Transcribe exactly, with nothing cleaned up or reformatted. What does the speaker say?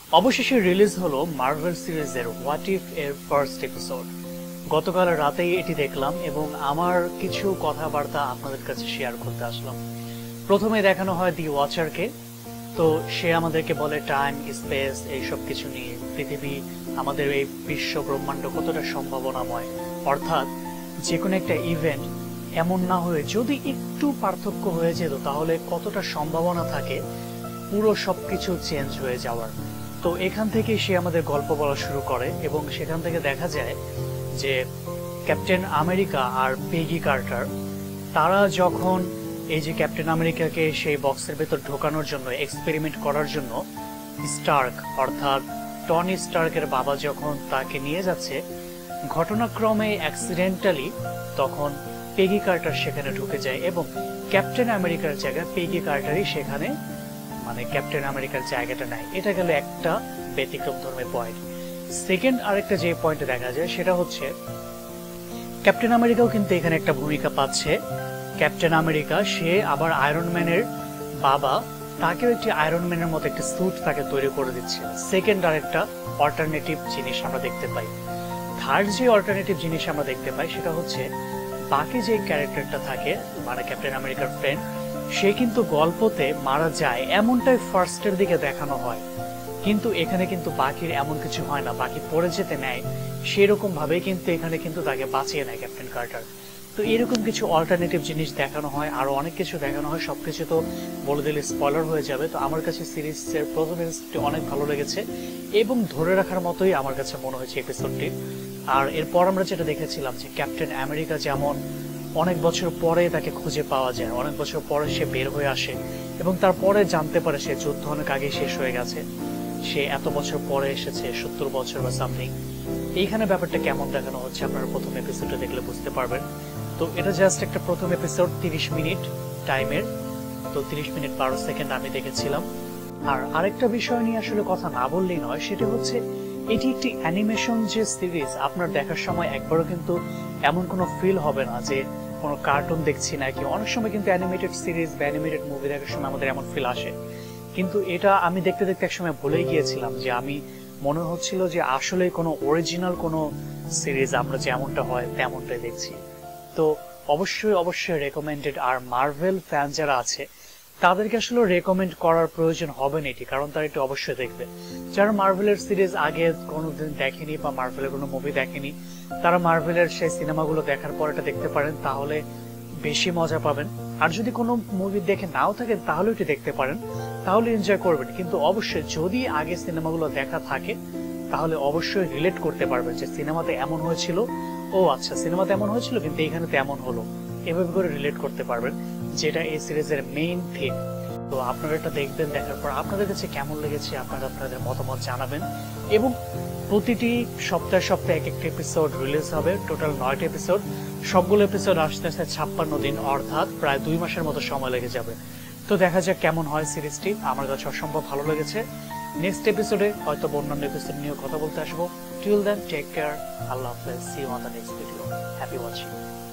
অবশেষে রিলিজ হলো মার্ভেল সিরিজের হোয়াট ইফ এর ফার্স্ট এপিসোড। গতকাল রাতেই এটি দেখলাম এবং আমার কিছু কথাবার্তা আপনাদের কাছে শেয়ার করতে আসলাম। প্রথমে দেখানো হয় দি ওয়াচারকে। তো সে আমাদেরকে বলে টাইম, স্পেস, এইসব কিছু নিয়ে পৃথিবী, আমাদের এই বিশ্ব ব্রহ্মাণ্ড কতটা সম্ভাবনাময়। অর্থাৎ যে কোনো একটা ইভেন্ট এমন না হয়ে যদি একটু পার্থক্য হয়ে যেত তাহলে কতটা সম্ভাবনা থাকে পুরো সবকিছু চেঞ্জ হয়ে যাওয়ার। তো এখান থেকে সে আমাদের গল্প বলা শুরু করে এবং সেখান থেকে দেখা যায় যে ক্যাপ্টেন আমেরিকা আর পেগি কার্টার তারা যখন এই যে ক্যাপ্টেন আমেরিকাকে সেই বক্সের ভেতর ঢোকানোর জন্য এক্সপেরিমেন্ট করার জন্য স্টার্ক অর্থাৎ টনি স্টার্কের বাবা যখন তাকে নিয়ে যাচ্ছে, ঘটনাক্রমে অ্যাক্সিডেন্টালি তখন পেগি কার্টার সেখানে ঢুকে যায় এবং ক্যাপ্টেন আমেরিকার জায়গায় পেগি কার্টারই সেখানে মানে ক্যাপ্টেন আমেরিকার জায়গাটা নেয়। এটা গেল একটা ব্যতিক্রম ধর্মের পয়েন্ট। সেকেন্ড আরেকটা যে পয়েন্টে দেখা যায় সেটা হচ্ছে ক্যাপ্টেন আমেরিকাও কিন্তু এখানে একটা ভূমিকা পাচ্ছে। ক্যাপ্টেন আমেরিকা সে আবার আয়রন ম্যানের বাবা, তাকেও একটি আয়রন ম্যানের মতো একটা স্যুট তাকে তৈরি করে দিচ্ছে। সেকেন্ড আরেকটা অল্টারনেটিভ জিনিস আমরা দেখতে পাই। থার্ড যে অল্টারনেটিভ জিনিস আমরা দেখতে পাই সেটা হচ্ছে বাকি যে ক্যারেক্টারটা থাকে মানে ক্যাপ্টেন আমেরিকার ফ্রেন্ড, সে কিন্তু গল্পতে মারা যায় এমনটাই ফার্স্টের দিকে দেখানো হয়, কিন্তু এখানে কিন্তু বাকির এমন কিছু হয় না, বাকি পড়ে যেতে নেয় সেরকম ভাবে কিন্তু এখানে কিন্তু তাকে বাঁচিয়ে নেয় ক্যাপ্টেন কার্টার। তো এরকম কিছু অল্টারনেটিভ জিনিস দেখানো হয়, আরো অনেক কিছু দেখানো হয়। সবকিছু তো বলে দিলে স্পয়লার হয়ে যাবে। তো আমার কাছে সিরিজের প্রথম এপিসোডটি অনেক ভালো লেগেছে এবং ধরে রাখার মতোই আমার কাছে মনে হয়েছে এপিসোডটি। আর এরপর আমরা যেটা দেখেছিলাম যে ক্যাপ্টেন আমেরিকা যেমন অনেক বছর পরে তাকে খুঁজে পাওয়া যায়, অনেক বছর পরে সে বের হয়ে আসে এবং তারপরে জানতে পারে সে যুদ্ধ অনেক আগে শেষ হয়ে গেছে, সে এত বছর পরে এসেছে, সত্তর বছর বা সামথিং। এইখানে ব্যাপারটা কেমন দেখানো হচ্ছে আপনারা প্রথম এপিসোডে দেখলে বুঝতে পারবেন। তো এটা জাস্ট একটা প্রথম এপিসোড, তিরিশ মিনিট টাইমের, তো তিরিশ মিনিট বারো সেকেন্ড আমি দেখেছিলাম। আর আরেকটা বিষয় নিয়ে আসলে কথা না বললেই নয়, সেটা হচ্ছে এটি একটি অ্যানিমেশন যে সিরিজ, আপনার দেখার সময় একবারও কিন্তু এমন কোনো ফিল হবে না যে কোনো কার্টুন দেখছি নাকি। অনেক সময় কিন্তু অ্যানিমেটেড সিরিজ বা অ্যানিমেটেড মুভি দেখার সময় আমাদের এমন ফিল আসে, কিন্তু এটা আমি দেখতে দেখতে একসময় ভুলেই গিয়েছিলাম যে আমি মনে হচ্ছিল যে আসলে কোনো অরিজিনাল কোনো সিরিজ আমরা যেমনটা হয় তেমনটাই দেখছি। তো অবশ্যই অবশ্যই রেকমেন্ডেড। আর মার্ভেল ফ্যান যারা আছে তাদেরকে আসলে রেকমেন্ড করার প্রয়োজন হবে না এটি, কারণ তারা এটি অবশ্যই দেখবে। যারা মার্ভেলের সিরিজ আগে কোনোদিন দেখেনি বা মার্ভেলের কোনো মুভি দেখেনি, তারা মার্ভেলের সেই সিনেমাগুলো দেখার পর এটা দেখতে পারেন, তাহলে বেশি মজা পাবেন। আর যদি কোনো মুভি দেখে নাও থাকেন তাহলে এটি দেখতে পারেন, তাহলে এনজয় করবেন। কিন্তু অবশ্যই যদি আগে সিনেমাগুলো দেখা থাকে তাহলে অবশ্যই রিলেট করতে পারবেন যে সিনেমাতে এমন হয়েছিল, ও আচ্ছা সিনেমাতে এমন হয়েছিল কিন্তু এইখানে তো এমন হলো, এভাবে করে রিলেট করতে পারবেন, যেটা এই সিরিজের মেইন থিম। তো আপনারা এটা দেখবেন, দেখার পর আপনাদের কাছে কেমন লেগেছে আপনারা আপনাদের মতামত জানাবেন। এবং প্রতিটি সপ্তাহে সপ্তাহে এক একটা এপিসোড রিলিজ হবে, টোটাল নয়টা এপিসোড। সবগুলো এপিসোড আসতে আসতে ছাপ্পান্ন দিন অর্থাৎ প্রায় দুই মাসের মতো সময় লেগে যাবে। তো দেখা যাক কেমন হয় সিরিজটি। আমার কাছে অসম্ভব ভালো লেগেছে। নেক্সট এপিসোডে হয়তো অন্যান্য এপিসোড নিয়ে কথা বলতে আসবো। টিল দেন টেক কেয়ার, আল্লাহ হাফেজ, see you on the next video, happy watching.